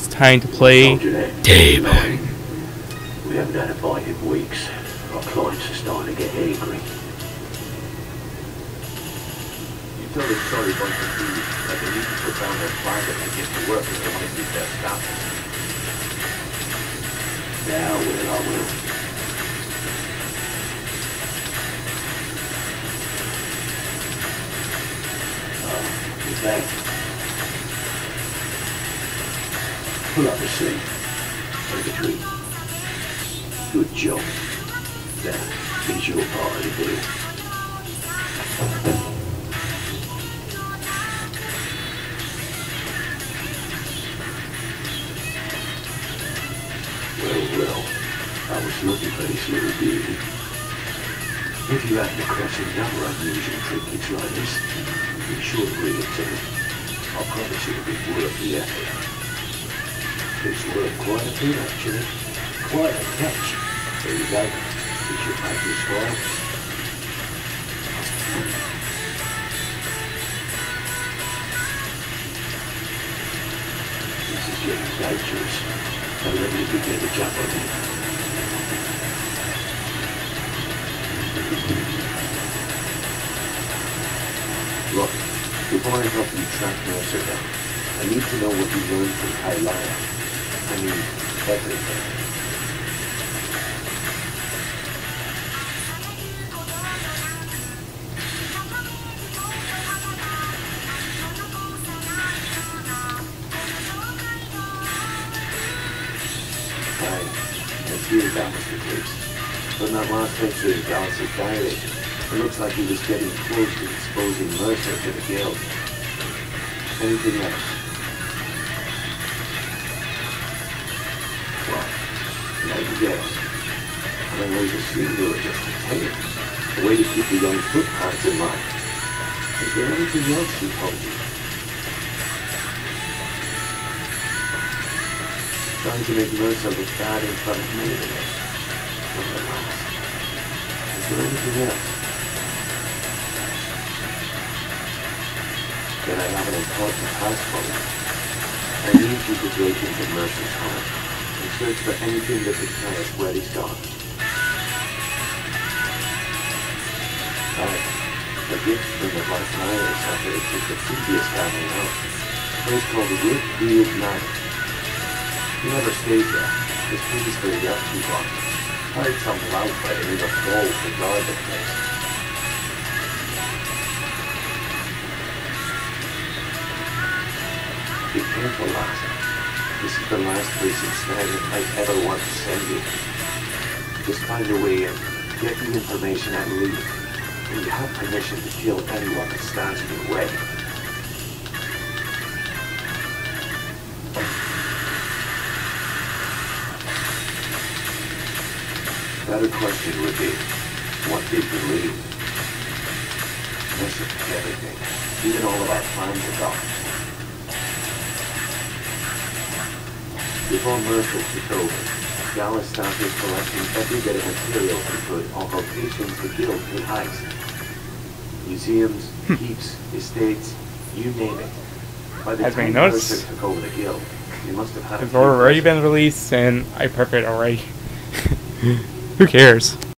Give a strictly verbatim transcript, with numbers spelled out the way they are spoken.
It's time to play Daybreak. We haven't had a bite in weeks. Our clients are starting to get angry. You tell the sorry bunch of thieves that they need to put down their flag and get to work if they want to keep their staff. Now, Will, I will. Oh, you're back. Pull up a seat. Take a drink. Good job. Now, here's your part of the deal. Well, well, I was looking for this little beauty. If you happen across any other unusual trinkets like this, be sure to bring it to me. I promise it'll be worth the effort. It's worth quite a bit, actually. Quite a catch. There you go. You should make this file. This is getting dangerous. Don't let me begin to jump on you. Look, before I help you track Mercer down, I need to know what you learned from Kailaya. I mean, everything. Right, I fear that was the case. From that last entry in Dallas' diary, it looks like he was getting close to exposing Mercer to the guild. Anything else? Now you guess. I don't know, you seem to have just a tale. A way to keep the young footpads in mind. Is there anything else she told you? Trying to make Mercer look bad in front of me today. Nevertheless. Is there anything else? Then I have an important task for you. I need you to break into Mercer's home. Search for anything that could tell us where he's gone. Right. A gift from the Martinez after it took the previous family out. A place called the Wood Field Manor. He never stayed there. His previous for the upkeep on. Hired some loud by the name of Paul to guard the place. Be careful, lass. This is the last place in Snagit I ever want to send you. Just find your way in, get the information and leave. And you have permission to kill anyone that stands in your way. Better question would be, what did you leave? Mercer took everything, even all of our plans are gone. Before Mercer took over, Dallas started collecting every bit of material he could on locations the guild could heist. Museums, keeps, estates, you name it. By the Has time been noticed. Mercer took over the guild, he must have had a It's few already been questions. released and I prepped it already. Who cares?